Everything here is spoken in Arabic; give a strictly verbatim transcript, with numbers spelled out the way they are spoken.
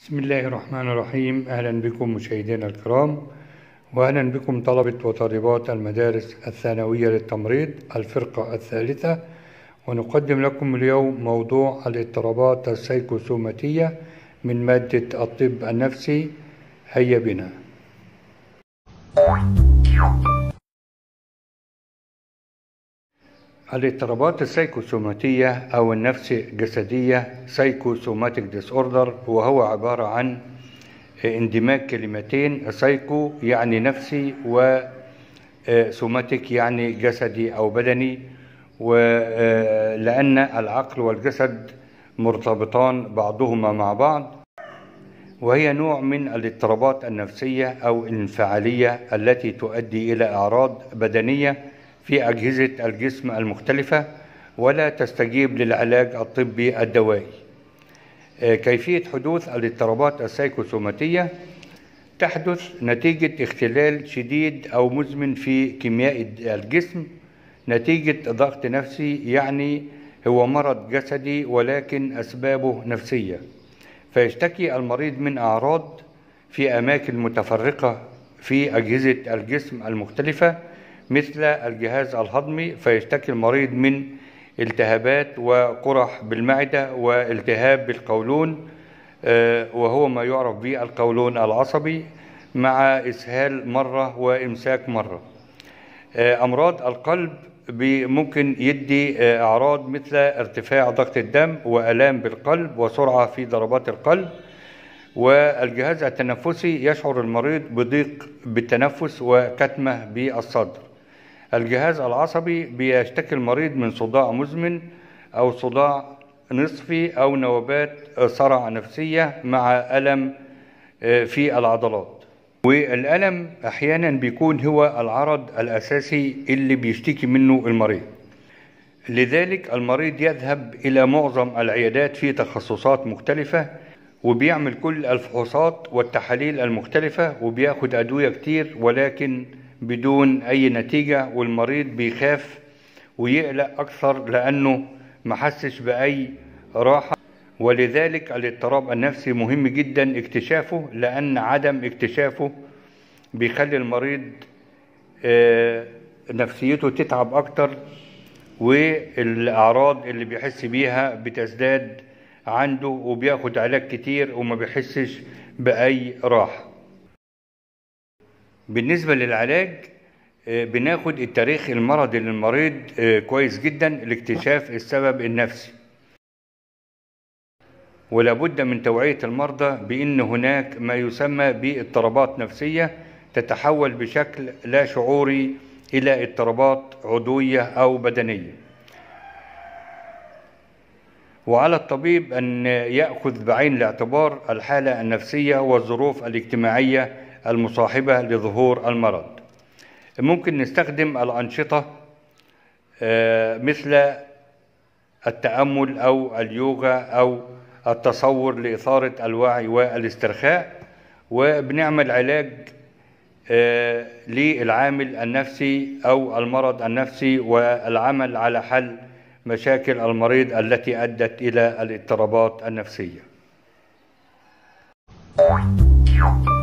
بسم الله الرحمن الرحيم. أهلا بكم مشاهدينا الكرام، وأهلا بكم طلبة وطالبات المدارس الثانوية للتمريض الفرقة الثالثة. ونقدم لكم اليوم موضوع الاضطرابات السيكوسوماتية من مادة الطب النفسي. هيا بنا. الاضطرابات السيكوسوماتية أو النفس جسدية سايكوسوماتيك ديس اوردر، وهو عبارة عن اندماج كلمتين، سايكو يعني نفسي وسوماتيك يعني جسدي أو بدني، ولأن العقل والجسد مرتبطان بعضهما مع بعض، وهي نوع من الاضطرابات النفسية أو الانفعالية التي تؤدي إلى أعراض بدنية في أجهزة الجسم المختلفة ولا تستجيب للعلاج الطبي الدوائي. كيفية حدوث الاضطرابات السيكوسوماتية: تحدث نتيجة اختلال شديد أو مزمن في كيمياء الجسم نتيجة ضغط نفسي، يعني هو مرض جسدي ولكن أسبابه نفسية، فيشتكي المريض من أعراض في أماكن متفرقة في أجهزة الجسم المختلفة مثل الجهاز الهضمي، فيشتكي المريض من التهابات وقرح بالمعدة والتهاب بالقولون وهو ما يعرف بالقولون العصبي، مع إسهال مرة وإمساك مرة. أمراض القلب ممكن يدي أعراض مثل ارتفاع ضغط الدم وآلام بالقلب وسرعة في ضربات القلب. والجهاز التنفسي يشعر المريض بضيق بالتنفس وكتمة بالصدر. الجهاز العصبي بيشتكي المريض من صداع مزمن أو صداع نصفي أو نوبات صرع نفسية مع ألم في العضلات. والألم أحيانا بيكون هو العرض الأساسي اللي بيشتكي منه المريض، لذلك المريض يذهب إلى معظم العيادات في تخصصات مختلفة وبيعمل كل الفحوصات والتحاليل المختلفة وبياخد أدوية كتير ولكن بدون أي نتيجة، والمريض بيخاف ويقلق أكثر لأنه محسش بأي راحة. ولذلك الاضطراب النفسي مهم جدا اكتشافه، لأن عدم اكتشافه بيخلي المريض نفسيته تتعب أكتر، والأعراض اللي بيحس بيها بتزداد عنده وبياخد علاج كتير وما بيحسش بأي راحة. بالنسبة للعلاج بناخد التاريخ المرضي للمريض كويس جدا لاكتشاف السبب النفسي، ولا بد من توعية المرضى بأن هناك ما يسمى باضطرابات نفسية تتحول بشكل لا شعوري إلى اضطرابات عضوية أو بدنية، وعلى الطبيب أن يأخذ بعين الاعتبار الحالة النفسية والظروف الاجتماعية المصاحبة لظهور المرض. ممكن نستخدم الأنشطة مثل التأمل أو اليوغا أو التصور لإثارة الوعي والاسترخاء، وبنعمل علاج للعامل النفسي أو المرض النفسي والعمل على حل مشاكل المريض التي أدت إلى الاضطرابات النفسية.